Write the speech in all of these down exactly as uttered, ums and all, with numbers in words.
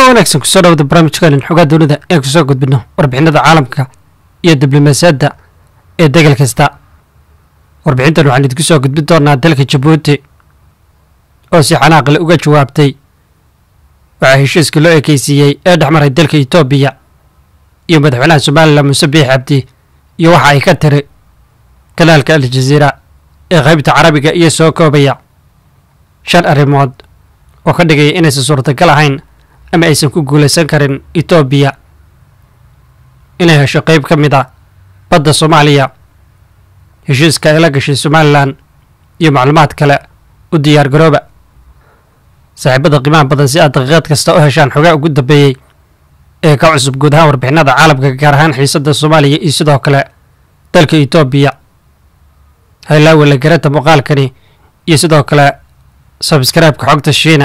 wanaagsan kusoo dhawada barnaamijkan xogaa dowladda ee kusoo gudbino warbixinada caalamka iyo diblomaasiyadda ee degal kasta. warbixintan waxaan idinku soo gudbin doonaa dalka Jabuuti oo si xanaaq leh uga jawaabtay waxa heshiiska loo ekaysiiyey ee dhexmaray dalka Itoobiya iyo madaxweynaha Soomaaliland Muuse Biixi Cabdi iyo waxa ay ka tiri kanaalka Al Jazeera ee qaybta Carabiga iyo soo koobaya shan arrimood oo ka dhigay inaysan suurtagal ahayn ama aysan ku guulaysan karin Itoobiya inay hesho qayb ka mid ah badda Soomaaliya. heshiiska ay la gashay Somaliland iyo macluumaad kale u diyaar garooba saaxiibada qiimaha badan si aad daqiiqad kasta u heshaan xogaa ugu dambeeyey ee ka cusub guud ahaan warbixinada caalamka gaar ahaan xiisadda Soomaaliya iyo sidoo kale dalka Itoobiya. haylaawa la garanta muuqaalkani iyo sidoo kale subscribe-ka xogta shiina.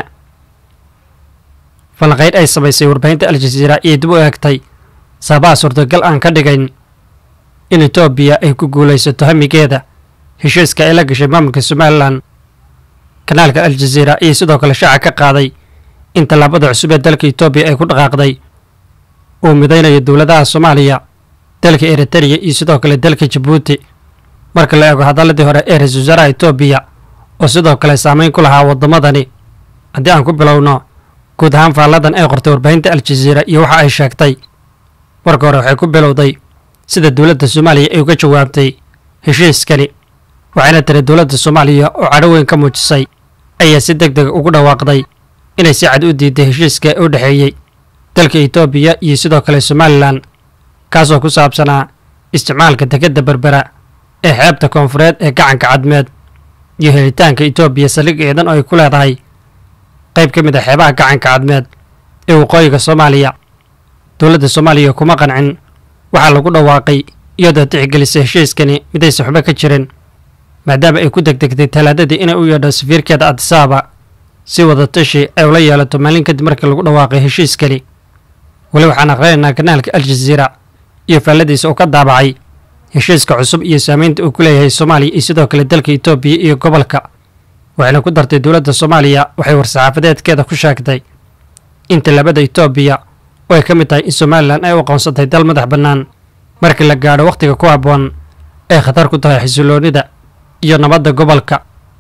falanqayn ay samaysay warbaahinta Al Jazeera iyo dib u eegtay sababaha suurtagal aan ka dhigayn in Itoobiya ay ku guulaysato hamigeeda heshiiska ay la gashay maamulka Somaliland. kanaalka Al Jazeera iyo sidoo kale shaaca ka qaaday in tallaabada cusub ee dalka Itoobiya ay ku dhaqaaqday uu midaynayo dowladaha Soomaaliya, dalka Eritrea iyo sidoo kale dalka Jabuuti. marka la eego hadalladii hore ee ra-iisul wasaaraha Itoobiya oo sidoo kale saameyn ku lahaa waddamadani, haddii aan ku bilowno guud ahaan faalladan ay qortay warbaahinta Al Jazeera iyo waxa ay sheegtay. marka hore waxay ku bilowday sida dowladda Soomaaliya ay uga jawaabtay heshiiskani, waxayna tiri dowladda Soomaaliya oo cadho weyn ka muujisay ayaa si degdeg ugu dhawaaqday inay si cad u diiday heshiiska u dhexeeyey dalka Itoobiya iyo sidoo kale Somaliland, kaasoo ku saabsanaa isticmaalka dekedda Berbera ee xeebta koonfureed ee gacanka cadmeed iyo helitaanka Itoobiya saldhig ciidan oo ay ku leedahay qayb ka mid ah xeebaha gacanka cadmeed ee waqooyiga Soomaaliya. dowladda Soomaaliya kuma qancin waxaa lagu dhawaaqay iyadoo tixgelisay heshiiskani midaysan xumo ka jirin, maadaama ay ku degdegtay talaadadii inay u yeedho safiirkeeda Addis Ababa si wada tashi ay ula yeelato maalin kadib markii lagu dhawaaqay heshiiskani. weli waxaan aqrinaynaa kanaalka Al Jazeera iyo faalladiisa oo ka daabacay heshiiska cusub iyo saameynta uu ku leeyahay Soomaaliya iyo sidoo kale dalka Itoobiya iyo gobolka. waxayna ku dartay dowladda Soomaaliya waxay war-saxaafadeedkeeda ku sheegtay in tallaabada Itoobiya oo ay ka mid tahay in Somaliland ay u aqoonsatay dal madax bannaan markii la gaadho wakhtiga ku habboon ay khatar ku tahay xasiloonida iyo nabadda gobolka.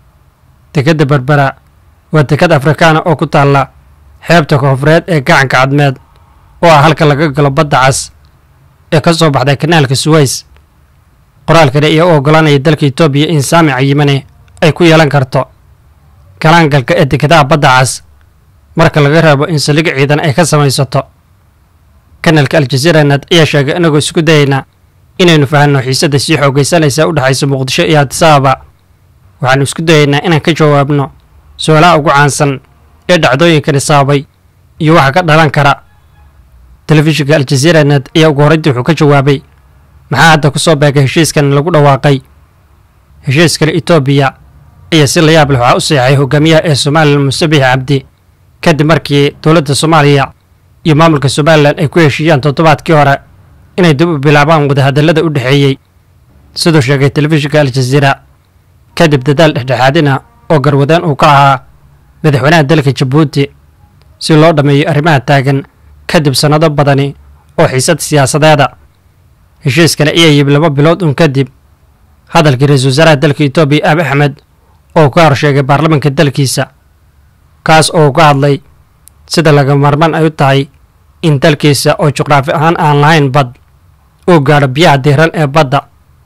dekedda Berbera waa deked Afrikaana oo ku taalla xeebta koonfureed ee gacanka cadmeed oo ah halka laga galo badda cas ee ka soo baxday kanaalka Suways. qoraalkani ayaa u oggolaanaya dalka Itoobiya in saamica Yimane ay ku yeelan karto galaangalka ee dekedaha badda cas marka laga reebo in saldhig ciidan ay ka samaysato. kanaalka Al Jazeera nad ayaa sheegay inagoo isku dayayna inaynu fahanno xiisadda sii xoogaysanaysa u dhexaysa Muqdisho iyo Addis Ababa. waxaanu isku dayaynaa inaan ka jawaabno su'aalaha ugu caansan ee dhacdooyinkani sababay iyo waxa ka dhalan kara. telefishinka Al Jazeera nad ayaa ugu horreyntii wuxuu ka jawaabay maxaa hadda ku soo beegay heshiiskan lagu dhawaaqay. heshiiskani Itoobiya ayaa si la yaab leh waxaa u seexay hogaamiyaha ee Somaliland Muuse Biixi Cabdi kadib markii dowladda Soomaaliya iyo maamulka Somaliland ay ku heshiiyeen toddobaadkii hore inay dib u bilaabaan wadahadallada u dhexeeyey, sidoo sheegay telefishinka Al Jazeera. kadib dadaal dhexdhexaadina oo garwadaan uu ka ahaa madaxweynaha dalka Jabuuti si loo dhammeeyo arrimaha taagan kadib sannado badani oo xiisad siyaasadeeda. heshiiskana ayaa yimi laba bilood un kadib hadalkii ra-iisul wasaaraha dalka Itoobiya Abiy Ahmed oo ka horsheegay baarlamaanka dalkiisa, kaas oo ka hadlay sida laga maarmaan ay u tahay in dalkiisa oo juqraafi ahaan aan lahayn bad uu gaadho biyaha diiran ee badda,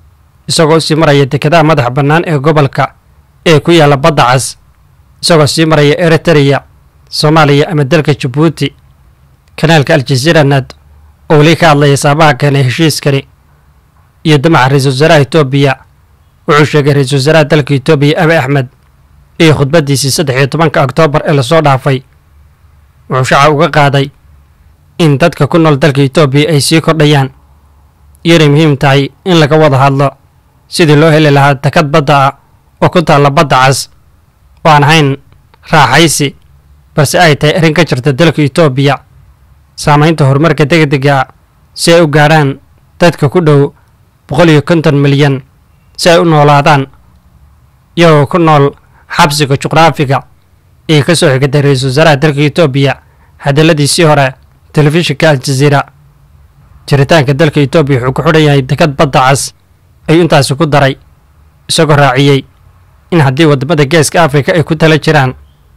isagoo sii maraya dekedaha madax bannaan ee gobolka ee ku yaalla badda cas, isagoo sii maraya Eritrea, Soomaaliya ama dalka Jabuuti. kanaalka Al Jazeera nad oo weli ka hadlaya sababaha keenay heshiiskani iyo damaca ra-iisul wasaaraha Itoobiya wuxuu sheegay ra-iisul wasaaraha dalka Itoobiya Abiy Ahmed iyo khudbadiisii saddex iyo tobanka Oktoobar ee lasoo dhaafay wuxuu shaaca uga qaaday in dadka ku nool dalka Itoobiya ay sii kordhayaan iyo inay muhiim tahay in laga wada hadlo sidii loo heli lahaa deked badda ah oo ku taalla badda cas oo aan ahayn raaxaysi balse ay tahay arrin ka jirta dalka Itoobiya. saamaynta horumarka degdega si ay u gaadhaan dadka ku dhow boqol iyo konton milyan si ay u noolaadaan iyagoo ku nool xabsiga juqraafiga ee ka soo xigtay ra-iisul wasaaraha dalka Itoobiya hadalladiisii hore telefishinka aljaziira jiritaanka dalka etoobiya wuxuu ku xidhan yahay dekad badda cas ayuu intaasi ku daray isagoo raaciyey in haddii waddamada geeska afrika ay ku tala jiraan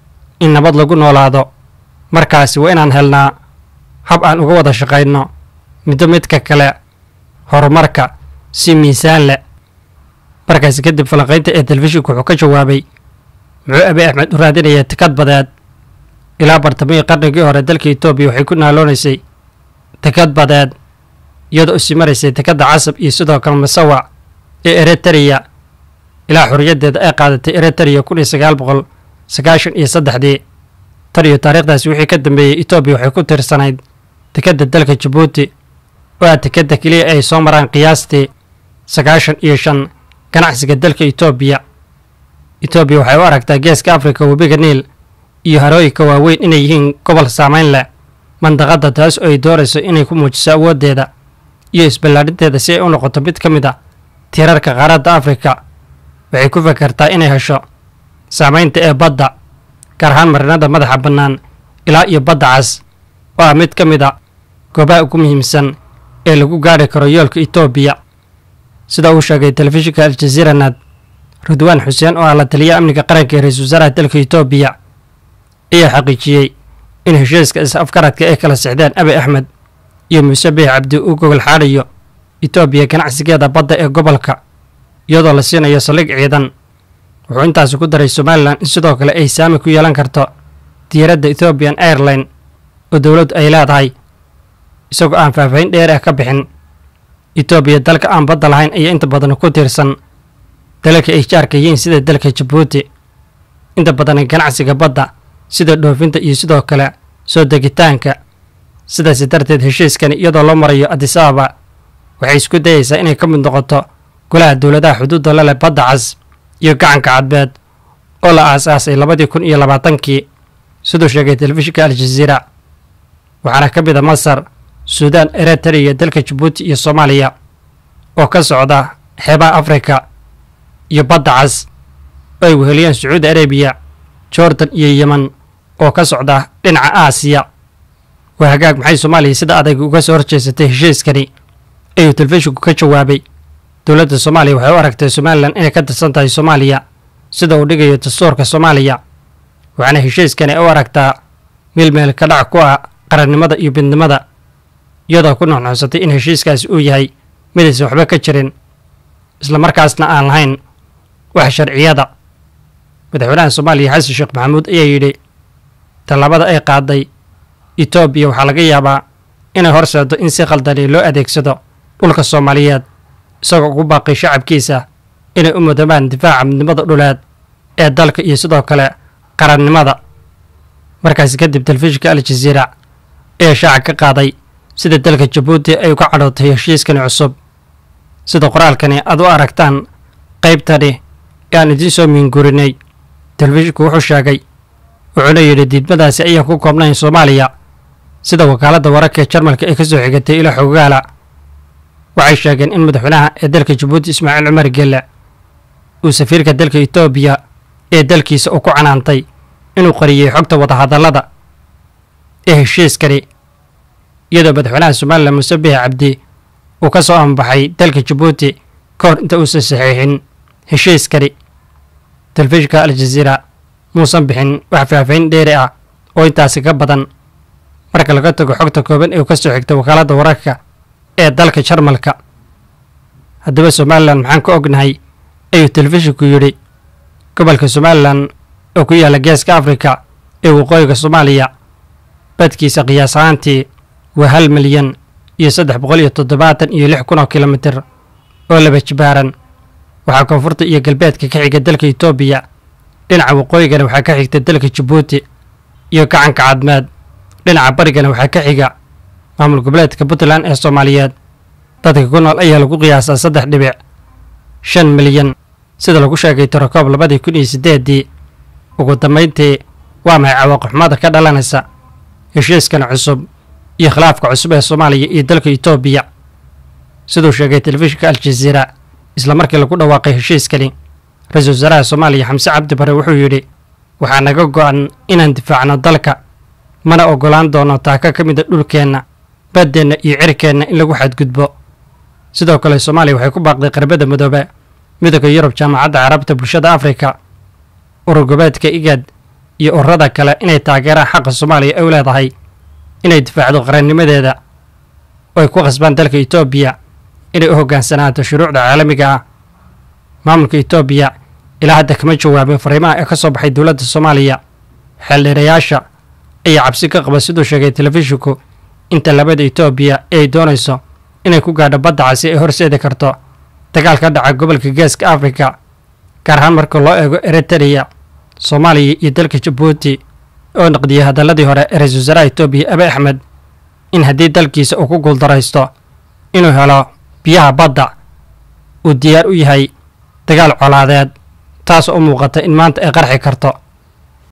in nabad lagu noolaado markaasi waa inaan helnaa hab aan uga wada shaqayno middo midka kale horumarka si miisaan leh. markaasi kadib falanqaynta ee telefishinku wuxuu ka jawaabay muxuu abiy axmed u raadinayaa dekad badeed. ilaa bartamihii qarnigii hore dalka etoobiya waxay ku naaloonaysay dekad badeed iyadoo usii maraysay dekadda casab iyo sidoo kale masawac ee eritreya ilaa xorriyaddeeda ay qaadatay eritreya kun iyo sagaal boqol sagaashan iyo saddexdii. tan iyo taariikhdaasi wixii ka dambeeyey etoobiya waxay ku tirsanayd dekadda dalka jabuuti oo ah dekadda keliya ay soo maraan qiyaastii sagaashan iyo shan ganacsiga dalka etoobiya. etoobiya waxay u aragtaa geeska afrika webiga niil iyo harooyinka waaweyn inay yihiin gobol saamayn leh mandaqadda, taas oo ay doonayso inay ku muujiso awooddeeda iyo isballaadhinteeda si ay u noqoto mid ka mid a tiirarka qaaradda afrika. waxay ku fakartaa inay hesho saamaynta ee badda, gaar ahaan marinada madaxa bannaan ilaa iyo badda cas oo ah mid ka mid a goobaha ugu muhiimsan ee lagu gaadhi karo yoolka etoobiya. sida uu sheegay telefishinka aljaziira nad ridwaan xuseen oo ah la taliya amniga qaranka ee ra-iisul wasaaraha dalka etoobiya ayaa xaqiijiyey in heshiiska is-afgaradka ay kala sixdeen abiy axmed iyo muuse biix cabdi uu gogol xaadhayo etoobiya ganacsigeeda badda ee gobolka iyadoo la siinayo saldhig ciidan. wuxuu intaasi ku daray somalilan in sidoo kale ay saami ku yeelan karto diyaaradda ethiopian airline oo dowladdu ay leedahay, isagoo aan faahfaahin dheer ah ka bixin. etoobiya dalka aan badda lahayn ayaa inta badan ku tiirsan dalalka ay jaarka yihiin sida dalka jabuuti. inta badan ganacsiga badda sida dhoofinta iyo sidoo kale soo degitaanka. sidaasi darteed heshiiskani iyadoo loo marayo addis ababa waxay isku dayaysaa inay ka mid noqoto golaha dowladaha xuduudda la leh badda cas iyo gacanka cadbeed oo la aasaasay labadii kun iyo labaatankii siduu sheegay telefishinka aljaziira. waxaana ka mid a masar, suudaan, eritreya, dalka jabuuti iyo soomaaliya oo ka socda xeebaha afrika iyo badda cas oo ay weheliyeen sacuudi arabiya, jordan iyo yeman oo ka socda dhinaca aasiya. waa hagaag maxay soomaaliya sida adag uga soo horjeesatay heshiiskani ayuu telefishinku ka jawaabay. dowladda soomaaliya waxay u aragtay somalilan inay ka tirsan tahay soomaaliya sida uu dhigayo dastuurka soomaaliya, waxaana heshiiskani u aragtaa meel meel ka dhac ku ah qarannimada iyo midnimada, iyadoo ku nuxnuxsatay in heshiiskaasi uu yahay midaysan waxba ka jirin islamarkaasna aan lahayn wax sharciyada. madaxweynaha soomaaliya xasan sheekh maxamuud ayaa yidhi tallaabada ay qaaday etoobiya waxaa laga yaabaa inay horseedo in si khaldani loo adeegsado dhulka soomaaliyeed, isagoo ugu baaqay shacabkiisa inay u mudamaan difaaca midnimada dhuleed ee dalka iyo sidoo kale qarannimada. markaasi kadib telefishinka aljaziira ayaa shaaca ka qaaday sida dalka jabuuti ay uga cadhootay heshiiskani cusub. sida qoraalkani aad u aragtaan qaybtani ee aan idiin soo miingurinay, telefishinku wuxuu sheegay wuxuuna yidhi diidmadaasi ayaan ku koobnayn soomaaliya. sida wakaaladda wararka ee jarmalka ay ka soo xigatay ilo xogaala waxay sheegeen in madaxweynaha ee dalka jabuuti ismaaciil cumar gelle uu safiirka dalka etoobiya ee dalkiisa uu ku canaantay inuu qariyey xogta wadahadallada ee heshiiskani, iyadoo madaxweynaha somalilan muuse biix cabdi uu ka soo ambaxay dalka jabuuti ka hor inta uusan saxiixin heshiiskani. telefishinka aljaziira muusan bixin wax faahfaahin dheeri ah oo intaasi ka badan marka laga tago xogta kooban ee ka soo xigta wakaaladda wararka ee dalka jarmalka. haddaba somalilan maxaan ka ognahay ayuu telefishinku yidhi. gobolka somalilan oo ku yaalla geeska afrika ee waqooyiga soomaaliya badkiisa qiyaas ahaantii waa hal milyan iyo saddex boqol iyo toddobaatan iyo lix kun oo kilomitir oo laba jibaaran. waxaa koonfurta iyo galbeedka ka xiga dalka etoobiya, dhinaca waqooyigana waxaa ka xigta dalka jabuuti iyo gacanka cadmeed, dhinaca barigana waxaa ka xiga maamul goboleedka puntland ee soomaaliyeed. dadka ku nool ayaa lagu qiyaasaa saddex dhibic shan milyan sida lagu sheegay tirakoob labadii kun iyo siddeeddii. ugu dambayntii waa maxay cawaaqixumada ka dhalanaysa heshiiskan cusub iyo khilaafka cusub ee soomaaliya iyo dalka etoobiya? siduu sheegay telefishinka aljaziira isla markii lagu dhawaaqay heshiiskani, ra-iisul wasaaraha soomaaliya xamse cabdi barre wuxuu yidhi waxaa naga go'an inaan difaacno dalka mana oggolaan doono taaka ka mida dhulkeenna baddeenna iyo cirkeenna in lagu xadgudbo. sidoo kale soomaaliya waxay ku baaqday qarbada midoobe midowga yurub, jaamacadda carabta, bulshada afrika, urur goboleedka igad iyo ururada kale inay taageeraan xaqa soomaaliya ay u leedahay inay difaacdo qarannimadeeda oo ay ku qasbaan dalka etoobiya inay u hoggaansanaato shuruucda caalamiga ah. maamulka etoobiya ilaa hadda kama jawaabin fariimaha ee ka soo baxay dowladda soomaaliya. xeeldheerayaasha ayaa cabsi ka qaba siduu sheegay telefishinku inta labada etoobiya ee ay doonayso inay ku gaadho badda casi ay horseedi karto dagaal ka dhaca gobolka geeska afrika, gaar ahaan marka loo eego eritreya, soomaaliya iyo dalka jabuuti oo naqdiyay hadalladii hore ee ra-iisul wasaaraha etoobiya abiy axmed in haddii dalkiisa uu ku guuldaraysto inuu helo biyaha badda uu diyaar u yahay dagaal colaadeed, taas oo u muuqata in maanta ay qarxi karto.